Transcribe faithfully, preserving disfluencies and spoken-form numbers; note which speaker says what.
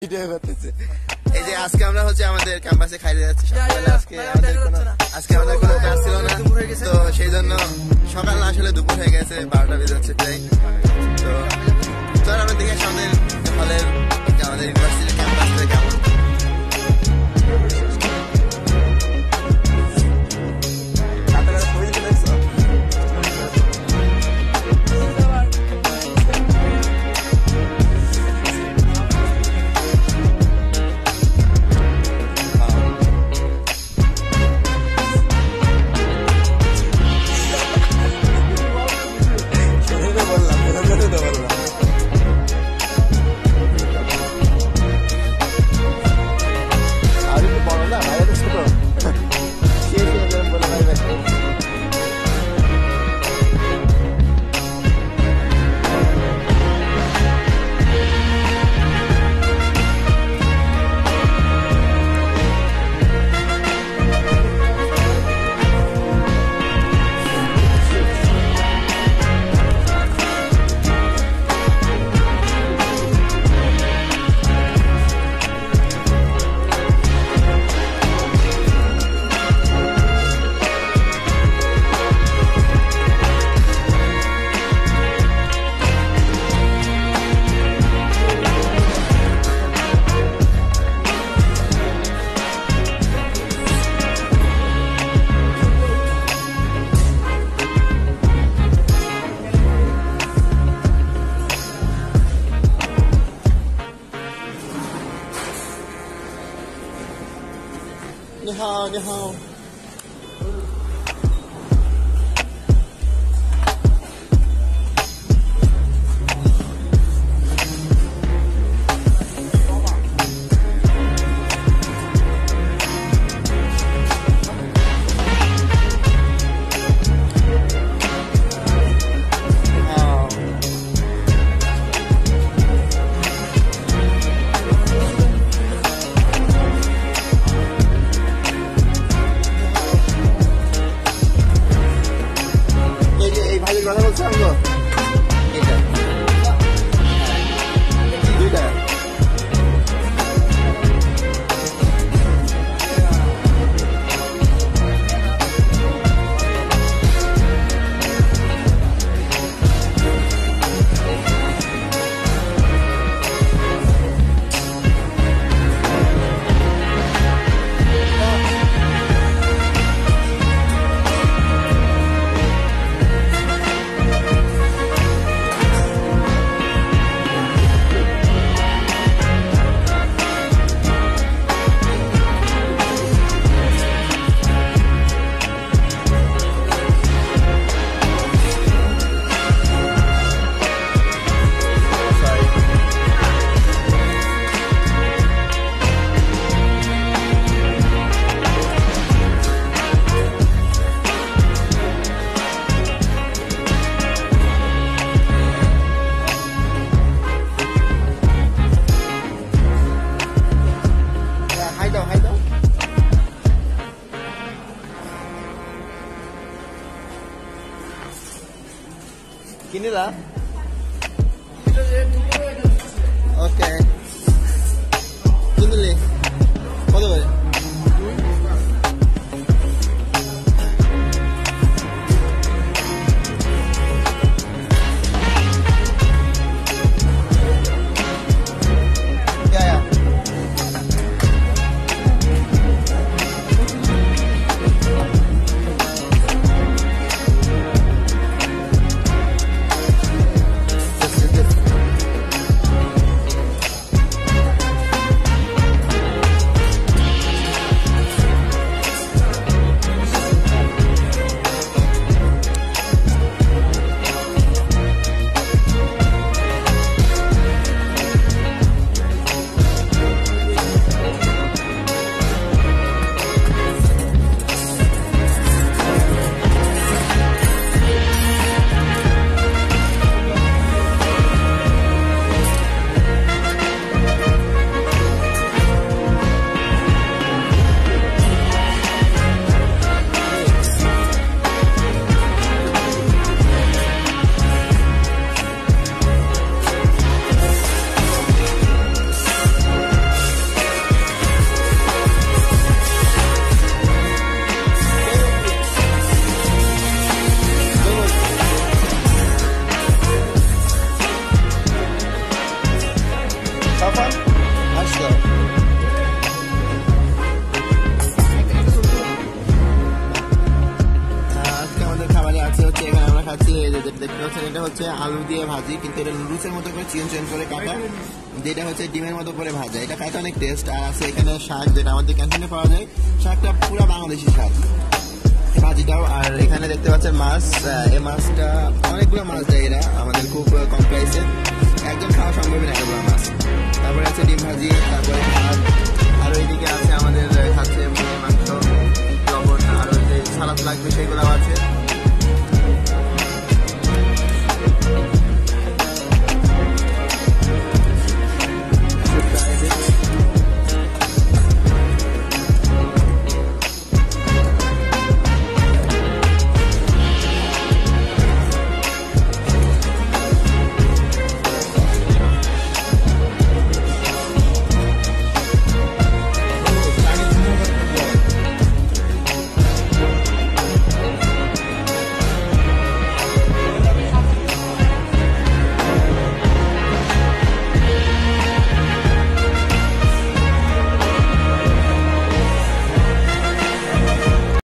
Speaker 1: এই যে আজকে আমরা হচ্ছে আমাদের ক্যাম্পাসে খাইতে যাচ্ছি সকালে আজকে আমাদের কোনো আজকে আমাদের কোনো ক্লাস ছিল না তো সেই জন্য সকাল না আসলে দুপুর হয়ে গেছে বারোটা বেজে যাচ্ছে প্রায় তো চল আমরা দেখে সামনে হলের আমাদের ইউনিভার্সিটির ক্যাম্পাসটা কেমন你好，你好。কথা বলছো আমগো এটা দুইটা Kinila? Okay. Kinili? কত করে? আসতো খাবারে আছে হচ্ছে এখানে আমরা খাচ্ছি দেখতে পাচ্ছেন এটা হচ্ছে আলু দিয়ে ভাজি কিন্তু এটা নুডলসের মতো করে চিন চিন করে কাটা যেটা হচ্ছে ডিমের মতো করে ভাজা এটা খাইতে অনেক টেস্ট আর আছে এখানে শাক যেটা আমাদের ক্যান্টিনে পাওয়া যায় শাকটা পুরো বাংলাদেশি শাক ভাজিটাও আর এখানে দেখতে পাচ্ছেন মাছ এই মাছটা অনেকগুলো মাছ দেয় এরা আমাদের খুব কম প্রাইসে একদম খাওয়া সম্ভব না এতগুলো মাছ তারপরে আছে ডিম ভাজি তারপরে ভাত আর ওইদিকে আছে আমাদের খাচ্ছে মুরগির মাংস লবণ আর ওই যে সালাদ লাগবে সেগুলো আছে